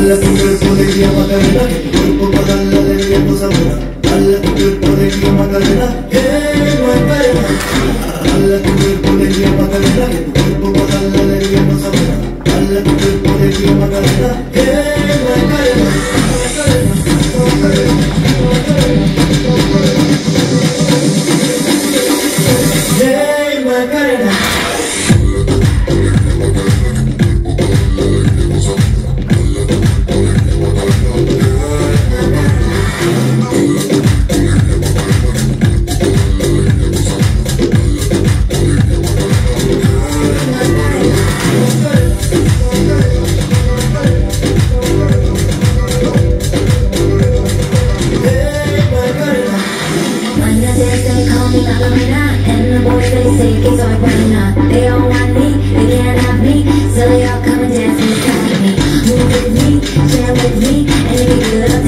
tu cuerpo alegría Macarena, que tu cuerpo para dar la alegría cosa buena. Dale a tu cuerpo alegría Macarena, Macarena. Dale a tu cuerpo alegría Macarena, que tu cuerpo para dar la alegría cosa buena. Dale a tu cuerpo alegría Macarena, Macarena. Macarena. And the boys they say it's all right. They all want me, they can't have me, so they all come and dance inside me. Move with me, jam with me, and if you good.